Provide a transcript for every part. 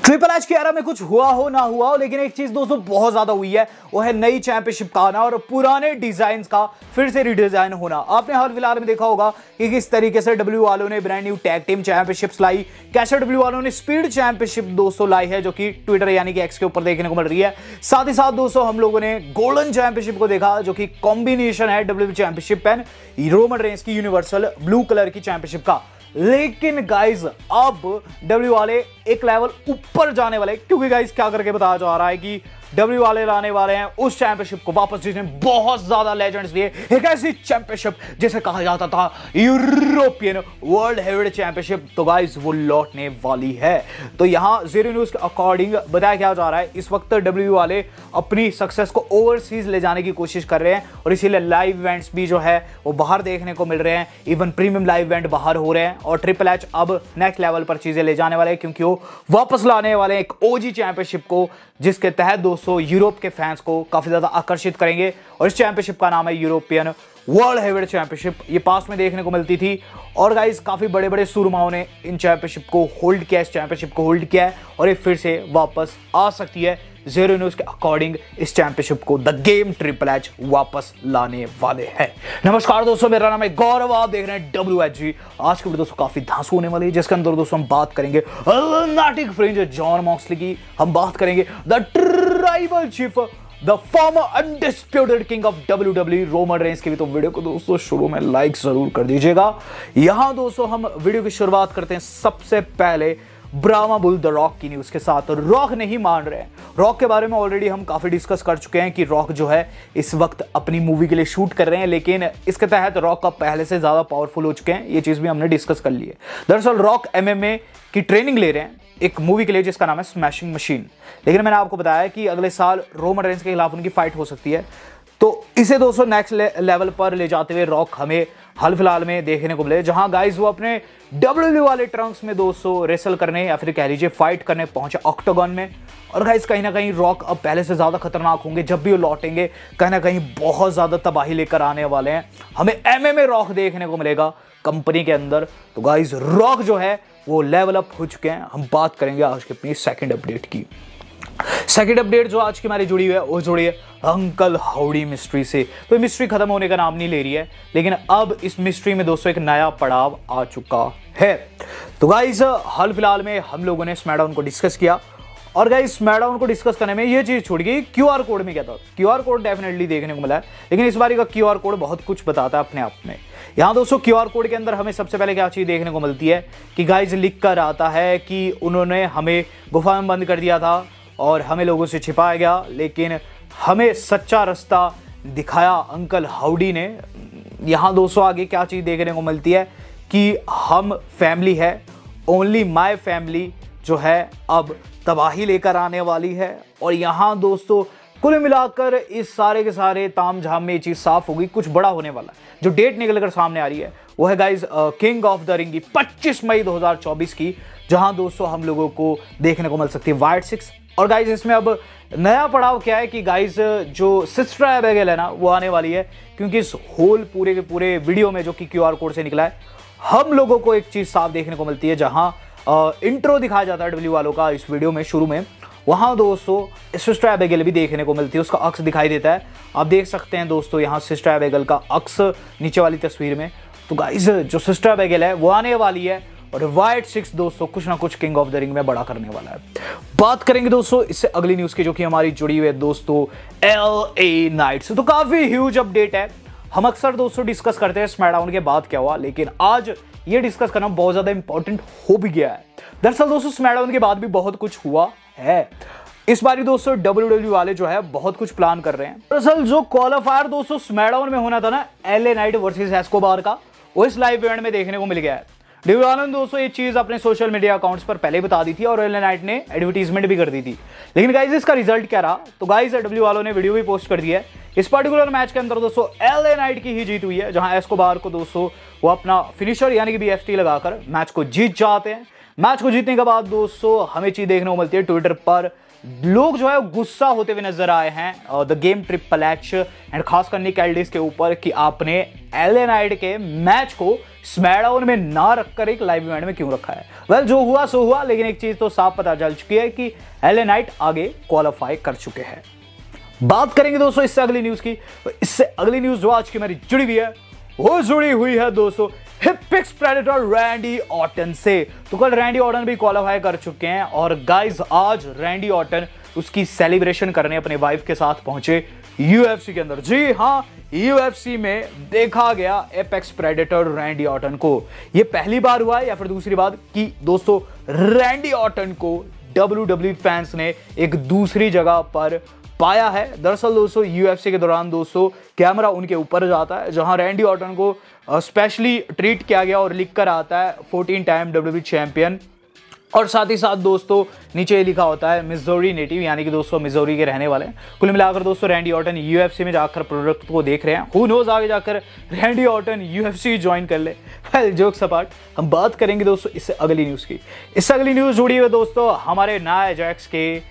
Triple H की era में कुछ हुआ हो ना हुआ हो, लेकिन एक चीज दोस्तों बहुत ज्यादा हुई है, वो है नई चैंपियनशिप का आना और पुराने डिजाइन का फिर से रिडिजाइन होना। आपने हाल फिलहाल में देखा होगा कि किस तरीके से डब्ल्यू वालों ने brand new tag team championships लाई, कैसे डब्ल्यू वालों ने स्पीड चैंपियनशिप दोस्तों लाई है, जो कि ट्विटर यानी कि एक्स के ऊपर देखने को मिल रही है। साथ ही साथ दोस्तों हम लोगों ने गोल्डन चैंपियनशिप को देखा, जो कि कॉम्बिनेशन है W championship and Roman Reigns की यूनिवर्सल ब्लू कलर की चैंपियनशिप का। लेकिन गाइज अब डब्ल्यू वाले एक लेवल ऊपर जाने वाले, क्योंकि गाइज क्या करके बताया जा रहा है कि डब्ल्यू वाले लाने वाले हैं उस चैंपियनशिप को वापस, जिसने बहुत ज्यादा लेजेंड्स दिए। एक ऐसी चैंपियनशिप जिसे कहा जाता था यूरोपियन वर्ल्ड हेवीवेट चैंपियनशिप, तो गाइज वो लौटने वाली है। तो यहां जीरो न्यूज के अकॉर्डिंग बताया क्या जा रहा है, इस वक्त डब्ल्यू वाले अपनी सक्सेस को ओवरसीज ले जाने की कोशिश कर रहे हैं और इसीलिए लाइव इवेंट्स भी जो है वो बाहर देखने को मिल रहे हैं। इवन प्रीमियम लाइव इवेंट बाहर हो रहे हैं और ट्रिपल एच अब नेक्स्ट लेवल पर चीजें ले जाने वाले हैं, क्योंकि वो वापस लाने वाले हैं एक ओजी चैंपियनशिप को, जिसके तहत दोस्तों यूरोप के फैंस को काफी ज्यादा आकर्षित करेंगे। और इस चैंपियनशिप का नाम है यूरोपियन वर्ल्ड हेवीवेट चैंपियनशिप। ये पास्ट में देखने को मिलती थी और गाइस काफी बड़े बड़े सूरमाओं ने इन चैंपियनशिप को होल्ड किया, इस चैंपियनशिप को होल्ड किया है और ये फिर से वापस आ सकती है। जीरो न्यूज के अकॉर्डिंग इस चैंपियनशिप को द गेम ट्रिपल एच वापस लाने वाले हैं। नमस्कार दोस्तों, मेरा नाम है गौरव, आप देख रहे हैं WHG। आज की वीडियो दोस्तों काफी धांसू होने वाली है, जिसके अंदर दोस्तों हम बात करेंगे लुनाटिक फ्रिंज जॉन मॉक्सली की, हम बात करेंगे the tribal chief, the former undisputed king of WWE Roman Reigns की भी। तो वीडियो को दोस्तों शुरू में लाइक जरूर कर दीजिएगा। यहां दोस्तों हम वीडियो की शुरुआत करते हैं सबसे पहले ब्रामा बुल द रॉक की न्यूज के साथ। रॉक नहीं मान रहे हैं। रॉक के बारे में ऑलरेडी हम काफी डिस्कस कर चुके हैं कि रॉक जो है इस वक्त अपनी मूवी के लिए शूट कर रहे हैं, लेकिन इसके तहत रॉक का पहले से ज्यादा पावरफुल हो चुके हैं। ये चीज भी हमने डिस्कस कर ली है। दरअसल रॉक MMA की ट्रेनिंग ले रहे हैं एक मूवी के लिए जिसका नाम है स्मैशिंग मशीन। लेकिन मैंने आपको बताया कि अगले साल रोमन रेंस के खिलाफ उनकी फाइट हो सकती है, तो इसे दोस्तों नेक्स्ट लेवल पर ले जाते हुए रॉक हमें हाल फिलहाल में देखने को मिले, जहां गाइस वो अपने WWE वाले ट्रंक्स में दोस्तों रेसल करने या फिर कह लीजिए फाइट करने पहुंचे ऑक्टागन में। और गाइस कहीं ना कहीं रॉक अब पहले से ज्यादा खतरनाक होंगे। जब भी वो लौटेंगे कहीं ना कहीं बहुत ज्यादा तबाही लेकर आने वाले हैं। हमें MMA रॉक देखने को मिलेगा कंपनी के अंदर। तो गाइस रॉक जो है वो लेवल अप हो चुके हैं। हम बात करेंगे आज की अपनी सेकंड अपडेट की। सेकंड अपडेट जो आज की हमारी जुड़ी हुई है वो जुड़ी है अंकल हाउडी मिस्ट्री से। तो मिस्ट्री खत्म होने का नाम नहीं ले रही है, लेकिन अब इस मिस्ट्री में दोस्तों एक नया पड़ाव आ चुका है। तो गाइस हाल फिलहाल में हम लोगों ने स्मैकडाउन को डिस्कस किया और गाइस स्मैकडाउन को डिस्कस करने में ये चीज छूट गई, QR कोड में क्या था। QR कोड डेफिनेटली देखने को मिला है, लेकिन इस बार का QR कोड बहुत कुछ बताता है अपने आप में। यहाँ दोस्तों QR कोड के अंदर हमें सबसे पहले क्या चीज देखने को मिलती है कि गाइस लिख कर आता है कि उन्होंने हमें गुफा में बंद कर दिया था और हमें लोगों से छिपाया गया, लेकिन हमें सच्चा रास्ता दिखाया अंकल हाउडी ने। यहाँ दोस्तों आगे क्या चीज देखने को मिलती है कि हम फैमिली है, ओनली माय फैमिली जो है अब तबाही लेकर आने वाली है। और यहाँ दोस्तों कुल मिलाकर इस सारे के सारे तामझाम में ये चीज साफ होगी, कुछ बड़ा होने वाला है। जो डेट निकलकर सामने आ रही है वो है guys king of the ring की 25 मई 2024 की, जहां दोस्तों हम लोगों को देखने को मिल सकती है वाइट 6। और गाइज इसमें अब नया पड़ाव क्या है कि गाइज जो सिस्टर एबिगेल है ना वो आने वाली है, क्योंकि इस होल पूरे के पूरे वीडियो में जो कि QR कोड से निकला है, हम लोगों को एक चीज साफ देखने को मिलती है। जहां इंट्रो दिखाया जाता है डब्ल्यू वालों का इस वीडियो में शुरू में, वहां दोस्तों सिस्टर एबिगेल भी देखने को मिलती है, उसका अक्स दिखाई देता है। आप देख सकते हैं दोस्तों यहाँ सिस्टर एबिगेल का अक्स नीचे वाली तस्वीर में। तो गाइज जो सिस्टर एबिगेल है वो आने वाली है और वाइट 6 दोस्तों कुछ ना कुछ किंग ऑफ द रिंग में बड़ा करने वाला है। बात करेंगे दोस्तों इससे अगली न्यूज की, जो कि हमारी जुड़ी हुई है दोस्तों LA नाइट से। तो काफी ह्यूज अपडेट है। हम अक्सर दोस्तों डिस्कस करते हैं स्मैकडाउन के बाद क्या हुआ, लेकिन आज ये डिस्कस करना बहुत ज्यादा इंपॉर्टेंट हो भी गया है। दरअसल दोस्तों स्मैकडाउन के बाद भी बहुत कुछ हुआ है। इस बारी दोस्तों WWE वाले जो है बहुत कुछ प्लान कर रहे हैं। दरअसल जो क्वालिफायर दोस्तों स्मैकडाउन में होना था ना LA नाइट वर्सेस एस्कोबार का, वो इस लाइव इवेंट में देखने को मिल गया है। डब्ल्यू वालों दोस्तों ये चीज अपने सोशल मीडिया अकाउंट्स पर पहले बता दी थी और LA नाइट ने एडवर्टीजमेंट भी कर दी थी। लेकिन गाइज इसका रिजल्ट क्या रहा, तो गाइज डब्ल्यू वालों ने वीडियो भी पोस्ट कर दी है। इस पर्टिकुलर मैच के अंदर दोस्तों LA नाइट की ही जीत हुई है, जहां एस्कोबार को दोस्तों वो अपना फिनिशर यानी कि BFT लगाकर मैच को जीत जाते हैं। मैच को जीतने के बाद दोस्तों हमें चीज देखने को मिलती है ट्विटर पर लोग जो है गुस्सा होते हुए नजर आए हैं the game triple H and खासकर निक एल्डिस के ऊपर कि आपने LA नाइट के मैच को स्मैकडाउन में ना रखकर एक लाइव इवेंट में क्यों रखा है? वेल, जो हुआ सो हुआ, लेकिन एक चीज तो साफ पता चल चुकी है कि LA नाइट आगे क्वालिफाई कर चुके हैं। बात करेंगे दोस्तों इससे अगली न्यूज की। इससे अगली न्यूज जो आज की मेरी जुड़ी हुई है वो जुड़ी हुई है दोस्तों एपेक्स प्रेडेटर रैंडी ऑर्टन से। तो कल रैंडी ऑर्टन भी क्वालिफाई कर चुके हैं और गाइस आज रैंडी ऑर्टन उसकी सेलिब्रेशन करने अपने वाइफ के साथ पहुंचे UFC के अंदर। जी हाँ, UFC में देखा गया एपेक्स प्रेडेटर रैंडी ऑर्टन को। यह पहली बार हुआ है या फिर दूसरी बार कि दोस्तों रैंडी ऑर्टन को WWE फैंस ने एक दूसरी जगह पर पाया है। दरअसल दोस्तों UFC के दौरान दोस्तों कैमरा उनके ऊपर जाता है, जहां रैंडी ऑर्टन को स्पेशली ट्रीट किया गया और लिख कर आता है 14 टाइम WWE चैंपियन, और साथ ही साथ दोस्तों नीचे लिखा होता है मिजोरी नेटिव, यानी कि दोस्तों मिजोरी के रहने वाले हैं। कुल मिलाकर दोस्तों रैंडी ऑर्टन UFC में जाकर प्रोडक्ट को देख रहे हैं। हु नोज आगे जाकर रैंडी ऑर्टन UFC ज्वाइन कर ले। वेल, जोक्स अपार्ट, हम बात करेंगे दोस्तों इससे अगली न्यूज़ की। इससे अगली न्यूज़ जुड़ी हुई दोस्तों हमारे नाया जैक्स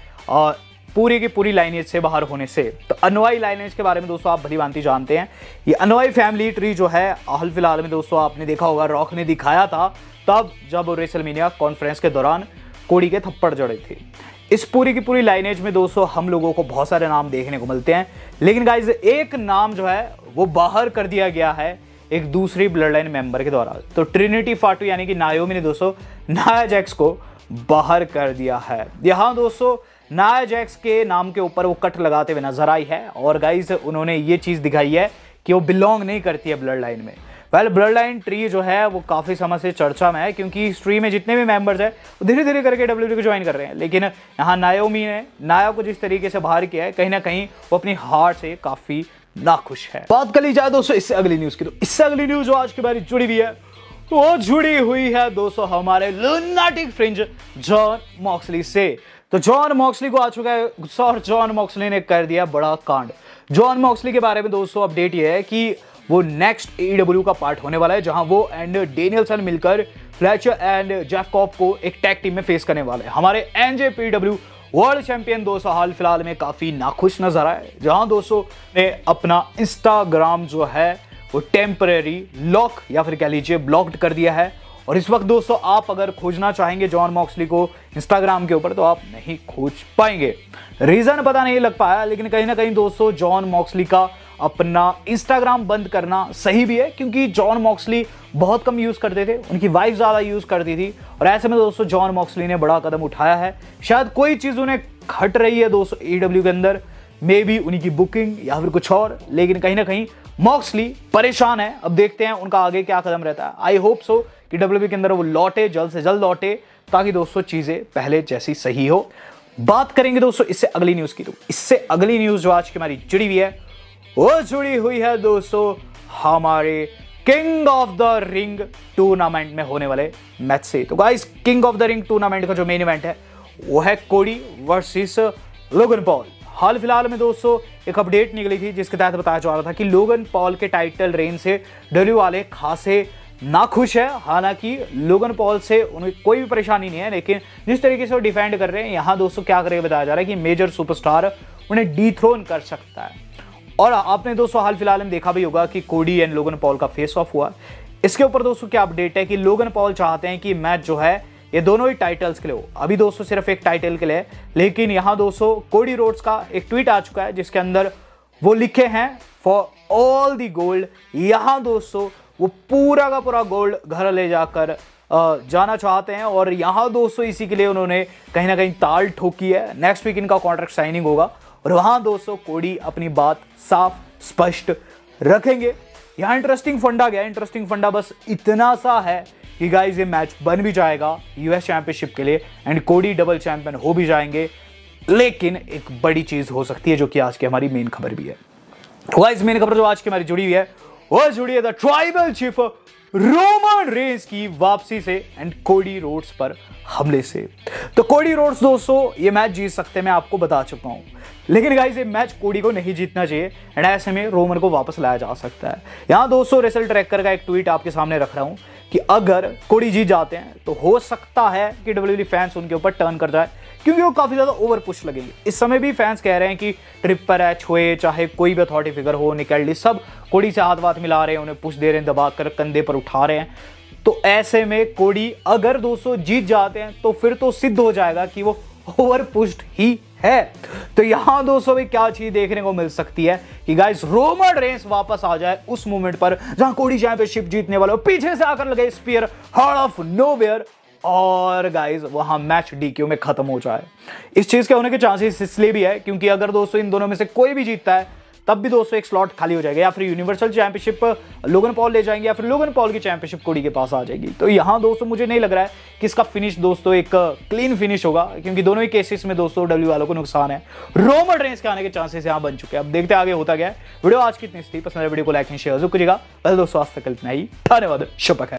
के पूरी की पूरी लाइनेज से बाहर होने से। तो अनवाई लाइनेज के बारे में दोस्तों आप भली भांति जानते हैं। ये अनवाई फैमिली ट्री जो है हाल फिलहाल में दोस्तों आपने देखा होगा रॉक ने दिखाया था तब जब रेसलमेनिया कॉन्फ्रेंस के दौरान कोडी के थप्पड़ जड़े थे। इस पूरी की पूरी लाइनेज में दोस्तों हम लोगों को बहुत सारे नाम देखने को मिलते हैं, लेकिन गाइज एक नाम जो है वो बाहर कर दिया गया है एक दूसरी ब्लड लाइन मेंबर के द्वारा। तो ट्रिनिटी फाटू यानी कि नायोमी ने दोस्तों नाया जैक्स को बाहर कर दिया है। यहाँ दोस्तों नाया जैक्स के नाम के ऊपर वो कट लगाते हुए नजर आई है और गाइज उन्होंने ये चीज़ दिखाई है कि वो बिलोंग नहीं करती है ब्लड लाइन में। वेल, ब्लड लाइन ट्री जो है वो काफ़ी समय से चर्चा में है, क्योंकि इस ट्री में जितने भी मेंबर्स हैं वो धीरे धीरे करके WWE को ज्वाइन कर रहे हैं। लेकिन यहाँ नायोमी ने नाया को जिस तरीके से बाहर किया है, कहीं ना कहीं वो अपनी हार से काफ़ी नाखुश है। बात कर ली जाए दोस्तों इससे अगली न्यूज़ की। तो इससे अगली न्यूज़ जो आज की बारी जुड़ी हुई है वो जुड़ी हुई है दोस्तों हमारे लुनाटिक फ्रिंज जॉन मॉक्सली से। तो जॉन मॉक्सली को आ चुका है गुस्सा और जॉन मॉक्सली ने कर दिया बड़ा कांड। जॉन मॉक्सली के बारे में दोस्तों अपडेट ये है कि वो नेक्स्ट AEW का पार्ट होने वाला है, जहां वो एंड डेनियलसन मिलकर फ्लेचर एंड जेफ कॉब को एक टैग टीम में फेस करने वाले हैं। हमारे NJPW वर्ल्ड चैंपियन दोस्तों हाल फिलहाल में काफी नाखुश नजर आए, जहां दोस्तों ने अपना इंस्टाग्राम जो है वो टेम्परेरी लॉक या फिर कह लीजिए ब्लॉक्ड कर दिया है। और इस वक्त दोस्तों आप अगर खोजना चाहेंगे जॉन मॉक्सली को इंस्टाग्राम के ऊपर तो आप नहीं खोज पाएंगे। रीजन पता नहीं लग पाया, लेकिन कहीं ना कहीं दोस्तों जॉन मॉक्सली का अपना इंस्टाग्राम बंद करना सही भी है, क्योंकि जॉन मॉक्सली बहुत कम यूज करते थे, उनकी वाइफ ज्यादा यूज करती थी। और ऐसे में दोस्तों जॉन मॉक्सली ने बड़ा कदम उठाया है। शायद कोई चीज उन्हें खट रही है दोस्तों AEW के अंदर, मे बी उनकी बुकिंग या फिर कुछ और, लेकिन कहीं ना कहीं मॉक्सली परेशान है। अब देखते हैं उनका आगे क्या कदम रहता है। आई होप सो कि WWE के अंदर वो लौटे, जल्द से जल्द लौटे, ताकि दोस्तों चीजें पहले जैसी सही हो। बात करेंगे दोस्तों इससे अगली न्यूज की। तो इससे अगली न्यूज जो आज की हमारी जुड़ी हुई है वो जुड़ी हुई है दोस्तों हमारे king of the ring tournament में होने वाले मैच से। तो guys king of the ring tournament का जो मेन इवेंट है वो है कोडी वर्सेस लोगन पॉल। हाल फिलहाल में दोस्तों एक अपडेट निकली थी जिसके तहत बताया जा रहा था कि लोगन पॉल के टाइटल रेन से WWE वाले खासे नाखुश है। हालांकि लोगन पॉल से उन्हें कोई भी परेशानी नहीं है, लेकिन जिस तरीके से वो डिफेंड कर रहे हैं यहाँ दोस्तों क्या करेगा बताया जा रहा है कि मेजर सुपरस्टार उन्हें डीथ्रोन कर सकता है। और आपने दोस्तों हाल फिलहाल में देखा भी होगा कि कोडी एंड लोगन पॉल का फेस ऑफ हुआ। इसके ऊपर दोस्तों क्या अपडेट है कि लोगन पॉल चाहते हैं कि मैच जो है ये दोनों ही टाइटल्स के लिए हो। अभी दोस्तों सिर्फ एक टाइटल के लिए, लेकिन यहाँ दोस्तों कोडी रोड्स का एक ट्वीट आ चुका है जिसके अंदर वो लिखे हैं फॉर ऑल दी गोल्ड। यहाँ दोस्तों वो पूरा का पूरा गोल्ड घर ले जाकर जाना चाहते हैं और यहाँ दोस्तों इसी के लिए उन्होंने कहीं ना कहीं ताल ठोकी है। नेक्स्ट वीक इनका कॉन्ट्रैक्ट साइनिंग होगा और वहाँ दोस्तों कोडी अपनी बात साफ स्पष्ट रखेंगे। यहाँ इंटरेस्टिंग फंडा गया। इंटरेस्टिंग फंडा बस इतना सा है कि गाइस ये मैच बन भी जाएगा US चैंपियनशिप के लिए एंड कोडी डबल चैंपियन हो भी जाएंगे। लेकिन एक बड़ी चीज हो सकती है जो कि आज की हमारी मेन खबर भी है। तो गाइस मेन खबर जो आज की हमारी जुड़ी हुई है वो जुड़ी है the tribal chief Roman Reigns की वापसी से एंड कोडी रोड्स पर हमले से। तो कोडी रोड्स दोस्तों ये मैच जीत सकते हैं, मैं आपको बता चुका हूं, लेकिन गाइस ये मैच कोडी को नहीं जीतना चाहिए एंड ऐसे में रोमन को वापस लाया जा सकता है। यहां दोस्तों रेसल ट्रैकर का एक ट्वीट आपके सामने रख रहा हूं कि अगर कोडी जीत जाते हैं तो हो सकता है कि WWE फैंस उनके ऊपर टर्न कर जाए, क्योंकि वो काफी ज्यादा ओवर पुश लगेंगे। इस समय भी फैंस कह रहे हैं कि ट्रिपल एच हुए चाहे कोई भी अथॉरिटी फिगर हो, निक एल्डिस, सब कोडी से हाथ वाथ मिला रहे हैं, उन्हें पुश दे रहे हैं, दबाकर कंधे पर उठा रहे हैं। तो ऐसे में कोडी अगर दोस्तों जीत जाते हैं तो फिर तो सिद्ध हो जाएगा कि वो ओवर पुश्ड ही है। तो यहां दोस्तों भी क्या चीज देखने को मिल सकती है कि गाइस रोमन रेंस वापस आ जाए उस मोमेंट पर जहां कोडी चैंपियनशिप जीतने वाला हो, पीछे से आकर लगे स्पीयर आउट ऑफ नोवेयर और गाइस वहां मैच डीक्यू में खत्म हो जाए। इस चीज के होने के चांसेस इसलिए भी है क्योंकि अगर दोस्तों इन दोनों में से कोई भी जीतता है तब भी दोस्तों एक स्लॉट खाली हो जाएगा, या फिर यूनिवर्सल चैंपियनशिप लोगन पॉल ले जाएंगे या फिर लोगन पॉल की चैंपियनशिप कोडी के पास आ जाएगी। तो यहां दोस्तों मुझे नहीं लग रहा है कि इसका फिनिश दोस्तों एक क्लीन फिनिश होगा, क्योंकि दोनों ही केसेस में दोस्तों डब्ल्यू वालों को नुकसान है। रोमन रेंस के आने के चांसेस यहां बन चुके हैं। अब देखते हैं आगे होता क्या है। वीडियो आज की इतनी थी, पसंद है वीडियो को लाइक एंड शेयर जरूर करिएगा। पहले दोस्तों आज तक इतना ही, धन्यवाद, शुभ